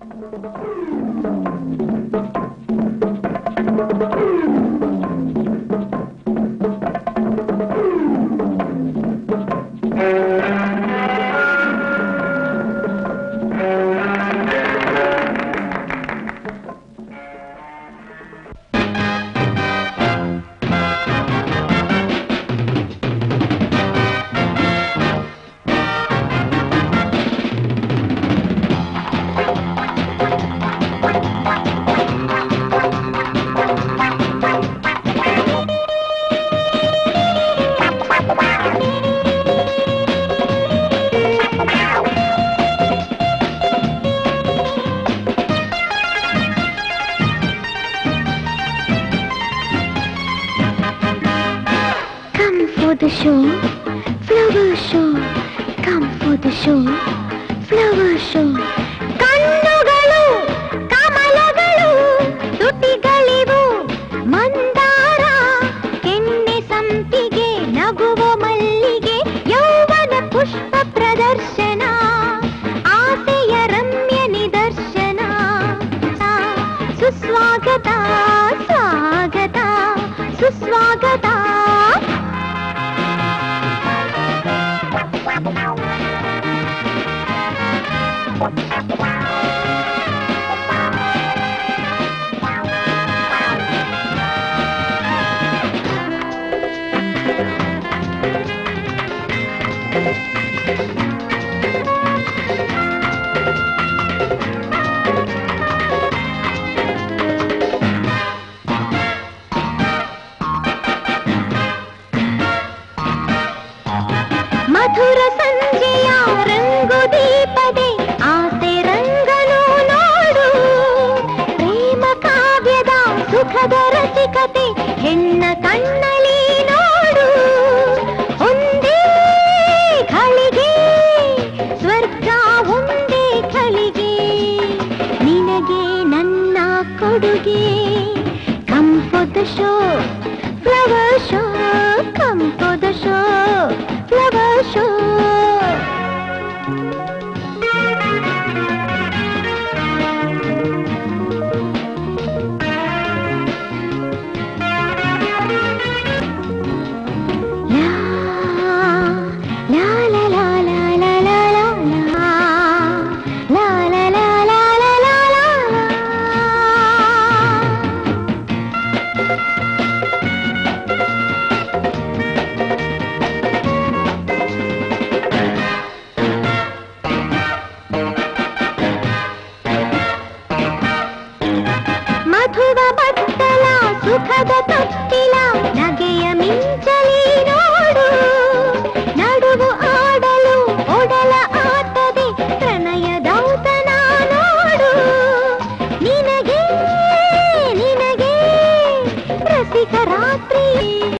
The show, flower show, come for the show, flower show. ಕಣ್ಣುಗಳು ಕಮಲಗಳು ತುಟಿಗಳಿವು ಮಂದಾರ ಕೆನ್ನೆ ಸಂಪಿಗೆ ನಗುವ ಮಲ್ಲಿಗೆ ಯೌವನ ಪುಷ್ಪ ಪ್ರದರ್ಶನ ಆಸೆಯ ರಮ್ಯ ನಿದರ್ಶನ ಸುಸ್ವಾಗತ ಸ್ವಾಗತ ಸುಸ್ವಾಗತ ಮಧುರ ಸಂಜೆಯ ರಂಗು ದೀಪದೆ ಆಸೆ ರಂಗನು ನೋಡು ಪ್ರೇಮ ಕಾವ್ಯದ ಸುಖದ ರಸಿಕತೆ ಹೆಣ್ಣ ಕಣ್ಣಲಿ ನೋಡು ಒಂದೇ ಖಳಿಗೆ ಸ್ವರ್ಗ ಒಂದೇ ಖಳಿಗೆ ನಿನಗೆ ನನ್ನ ಕೊಡುಗೆ come for the show flower show come for the show flower show. ಮಧುವ ಬಟ್ಟಲ ಸುಖದ ತೊಟ್ಟಿಲ ನಗೆಯ ಮಿಂಚಲಿ ನೋಡು ನಡುವು ಆಡಲು ಒಡಲ ಆಟದೆ ಪ್ರಣಯ ದೌತನ ನೋಡು ನಿನಗೆ ನಿನಗೆ ರಸಿಕ ರಾತ್ರಿ